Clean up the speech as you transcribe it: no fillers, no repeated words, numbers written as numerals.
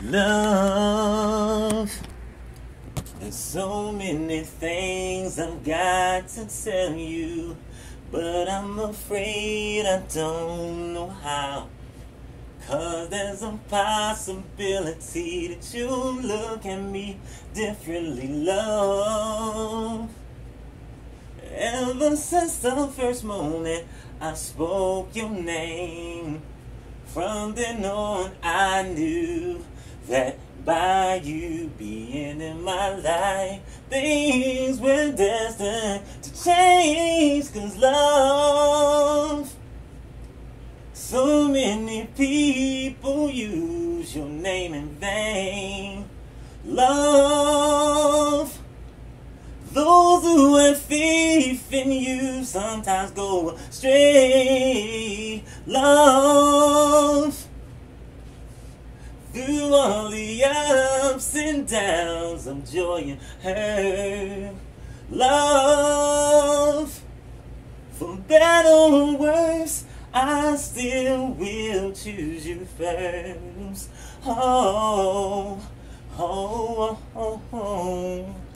Love, there's so many things I've got to tell you, but I'm afraid I don't know how. 'Cause there's a possibility that you'll look at me differently, love. Ever since the first moment I spoke your name, from then on I knew that by you being in my life, things were destined to change. 'Cause love, so many people use your name in vain. Love, those who have faith in you sometimes go astray. Love, through all the ups and downs of joy and hurt. Love, for better or worse, I still will choose you first. Oh, oh, oh, oh.